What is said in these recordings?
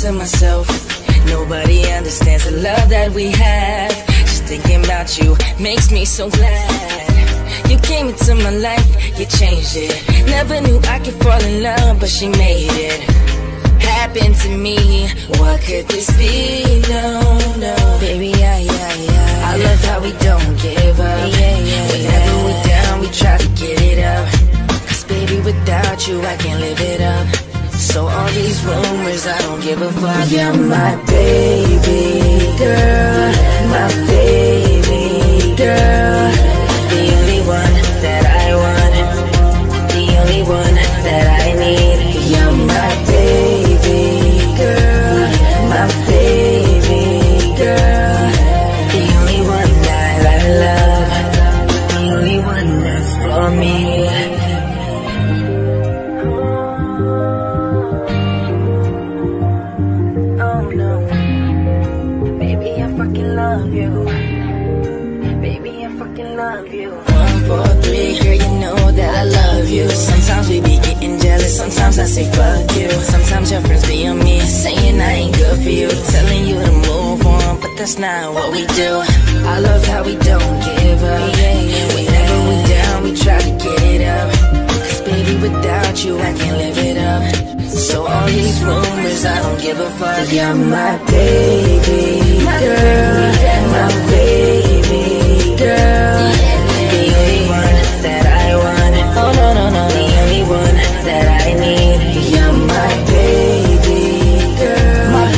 to myself, nobody understands the love that we have. Just thinking about you makes me so glad. You came into my life, you changed it. Never knew I could fall in love, but she made it happen to me. What could this be? No, no. Baby, I love how we don't give up. Whenever we're down, we try to get it up. Cause baby, without you, I can't live it up. So all these rumors, I don't give a fuck. You're my baby girl, my baby girl, the only one that I want, the only one that I need. You're my baby girl, my baby girl, the only one that I love, the only one that's for me. Love you, baby, I fucking love you. 1, 4, 3, girl, you know that I love you. Sometimes we be getting jealous, sometimes I say fuck you. Sometimes your friends be on me, saying I ain't good for you, telling you to move on, but that's not what we do. I love how we don't give up. Whenever we're down, we try to get it up. Cause baby, without you, I can't live it up. So all these rumors, I don't give a fuck. You're my baby girl, my baby girl, the only one that I want. Oh no, no, no, the only one that I need. You're my baby girl, my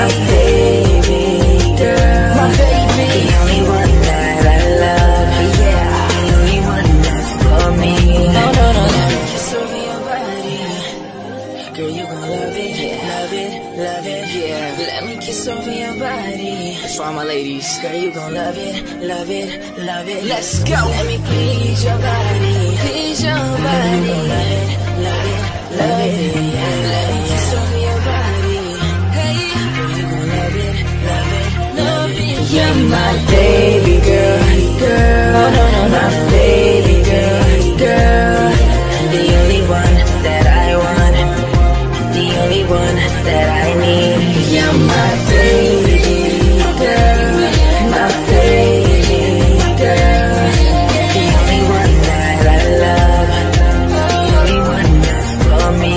baby girl, my baby, the only one that I love. Yeah, the only one that's for me. No, no, no, no. Kiss over your body, girl, you gon' love it, love it, love it, yeah. Let me kiss over your body. That's for all my ladies. Girl, you gon' love it, love it, love it. Let's go. Let me please your body, please your body. Love it, love it, love it, yeah. Let me kiss over your body. Hey, girl, you gon' love it, love it, love it. You're my baby girl, girl. Oh no, no, my baby girl, girl. The only one that I want, the only one that I need. You're my baby girl, my baby girl, the only one that I love, the only one that's for me.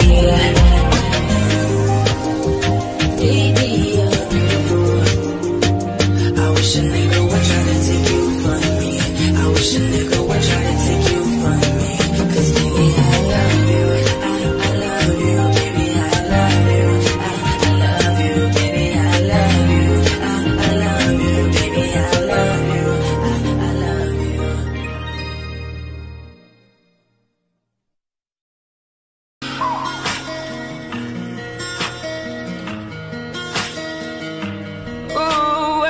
Baby, you're beautiful. I wish a nigga would try to take you from me. I wish a nigga would try to take you from me. Cause baby, I love you, I love you, baby, I love you, I love you, baby, I love you, I love you, baby, I love you, I love you. Ooh,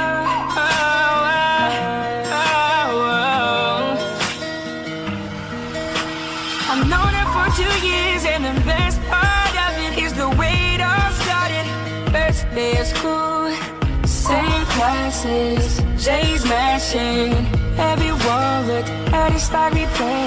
I've known her for 2 years, and the best part of it is the way it all started. First day of school, same classes, J's mashing. Everyone looked at us like we played